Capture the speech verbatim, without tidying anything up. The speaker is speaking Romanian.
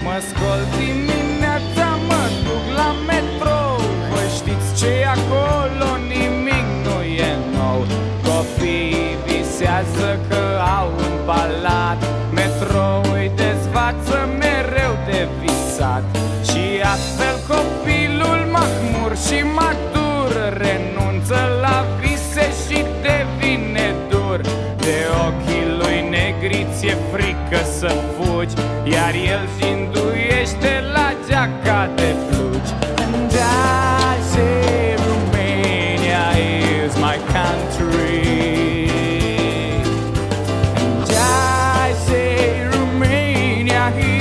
Mă scol dimineața, mă duc la metrou. Voi știți ce-i acolo, nimic nu e nou. Copiii visează că au un palat, metrou îi dezvață mereu de visat. Și astfel copilul mahmur și matur renunță la vise și devine dur. De ochii lui negriți e frică să fugi, iar el jinduiește la geaca de blugi. And I say Romania is my country. And I say Romania is